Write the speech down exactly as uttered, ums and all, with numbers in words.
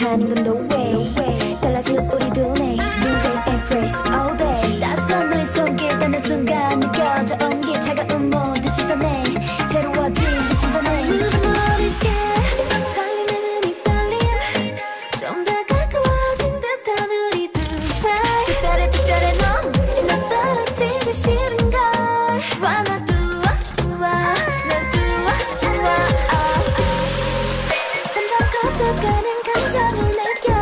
하는 건 no way 달라질 우리 둘의 New day and grace all day 따스한 너의 손길 닿는 순간 느껴져 온기 차가운 모든 시선에 새로워진 그 시선에 누구 모르게 설레는 이 떨림 좀 더 가까워진 듯한 우리 둘 사이 특별해 특별해 넌 나 떨어지기 싫은걸 wanna do 우와 날 두어 우와 점점 커져가는 감정을 느껴